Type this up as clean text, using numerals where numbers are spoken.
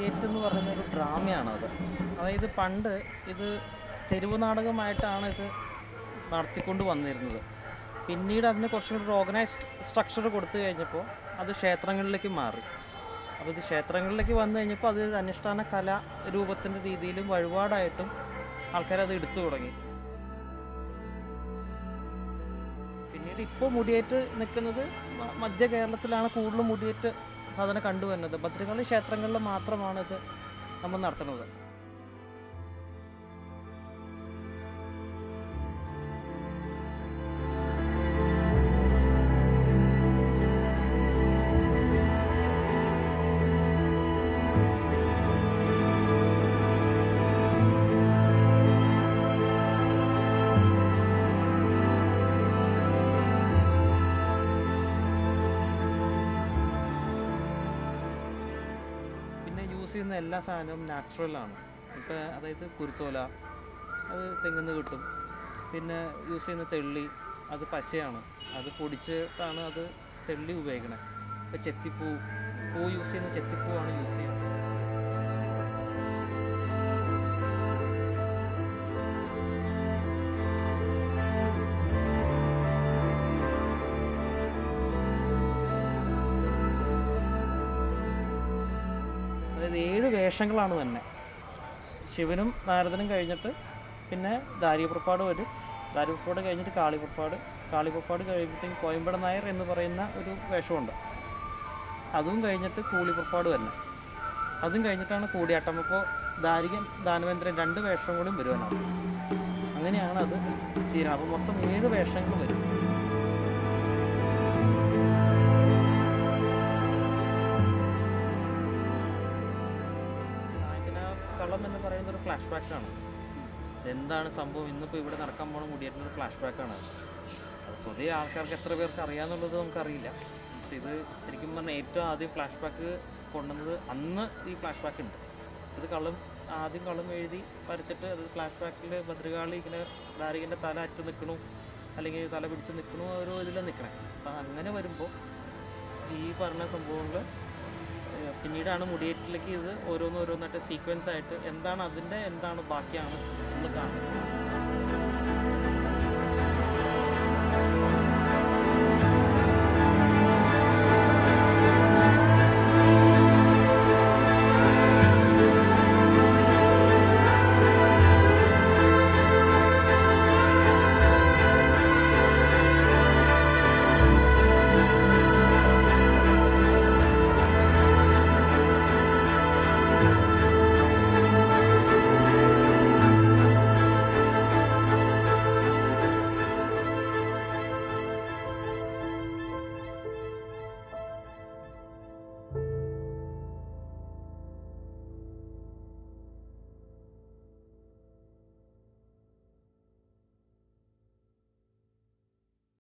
മുടിയേറ്റ് എന്ന് പറയുന്ന ഒരു ഡ്രാമയാണത്. അതായത് പണ്ട് ഇത് തെരുവ് നാടകമായിട്ടാണ് ഇത് നടത്തിക്കൊണ്ട് വന്നിരുന്നത്. പിന്നീട് അതിന് കുറച്ചും കൂടി ഓർഗനൈസ്ഡ് സ്ട്രക്ചർ കൊടുത്തു കഴിഞ്ഞപ്പോൾ അത് ക്ഷേത്രങ്ങളിലേക്ക് മാറി. അപ്പോൾ ഇത് ക്ഷേത്രങ്ങളിലേക്ക് വന്നു കഴിഞ്ഞപ്പോൾ അത് അനുഷ്ഠാന കലാ രൂപത്തിൻ്റെ രീതിയിലും വഴിപാടായിട്ടും ആൾക്കാരത് എടുത്തു തുടങ്ങി. പിന്നീട് ഇപ്പോൾ മുടിയേറ്റ് നിൽക്കുന്നത് മധ്യ കേരളത്തിലാണ് കൂടുതലും മുടിയേറ്റ് സാധനം കണ്ടുവരുന്നത്. ഭദ്രകാളി ക്ഷേത്രങ്ങളിൽ മാത്രമാണ് ഇത് നമ്മൾ നടത്തുന്നത്. ചെയ്യുന്ന എല്ലാ സാധനവും നാച്ചുറലാണ്. ഇപ്പോൾ അതായത് കുരുത്തോല അത് തെങ്ങിന്ന് കിട്ടും. പിന്നെ യൂസ് ചെയ്യുന്ന തെള്ളി അത് പശയാണ്, അത് പൊടിച്ചിട്ടാണ് അത് തെള്ളി ഉപയോഗിക്കണേ. ഇപ്പോൾ ചെത്തിപ്പൂ യൂസ് ചെയ്യുന്ന ചെത്തിപ്പൂവാണ് യൂസ് ചെയ്യുന്നത്. അതായത് 7 വേഷങ്ങളാണ് തന്നെ. ശിവനും നാരദനും കഴിഞ്ഞിട്ട് പിന്നെ ദാരികപ്പുറപ്പാട് വരും. ദാരികപ്പുറപ്പാട് കഴിഞ്ഞിട്ട് കാളിപ്പുറപ്പാട് കഴിയുമ്പോഴത്തേക്കും കോയമ്പട നായർ എന്ന് പറയുന്ന ഒരു വേഷമുണ്ട്. അതും കഴിഞ്ഞിട്ട് കൂളിപ്പുറപ്പാട് തന്നെ. അതും കഴിഞ്ഞിട്ടാണ് കൂടിയാട്ടം. അപ്പോൾ ദാരികൻ ദാനവേന്ദ്രൻ 2 വേഷം കൂടി വരുവാനാണ്. അങ്ങനെയാണ് അത് തീരുന്നത്. അപ്പോൾ മൊത്തം 7 വേഷങ്ങൾ വരും. കള്ളം എന്ന് പറയുന്നത് ഒരു ഫ്ലാഷ് ബാക്കാണ്. എന്താണ് സംഭവം, ഇന്നിപ്പോൾ ഇവിടെ നടക്കാൻ പോണ മുടിയേറ്റിൻ്റെ ഒരു ഫ്ലാഷ് ബാക്കാണ്. അത് സ്വതേ ആൾക്കാർക്ക് എത്ര പേർക്ക് അറിയാമെന്നുള്ളത് നമുക്കറിയില്ല. പക്ഷെ ഇത് ശരിക്കും പറഞ്ഞാൽ ഏറ്റവും ആദ്യം ഫ്ലാഷ് ബാക്ക് കൊണ്ടുവന്നത് അന്ന് ഈ ഫ്ലാഷ് ബാക്ക് ഉണ്ട്. ഇത് ആദ്യം കള്ളം എഴുതി വരച്ചിട്ട് അത് ഫ്ലാഷ് ബാക്കിൽ ഭദ്രകാളി ഇങ്ങനെ ദാരികൻ്റെ തല അറ്റ് നിൽക്കണു, അല്ലെങ്കിൽ തല പിടിച്ച് നിൽക്കണു, ഓരോ ഇതിൽ നിൽക്കണേ. അപ്പം അങ്ങനെ വരുമ്പോൾ ഈ പറഞ്ഞ സംഭവങ്ങൾ പിന്നീടാണ് മുടിയേറ്റിലേക്ക് ഇത് ഓരോന്നായിട്ട് സീക്വൻസ് ആയിട്ട് എന്താണ് ബാക്കിയാണ് നമ്മൾ കാണുന്നത്.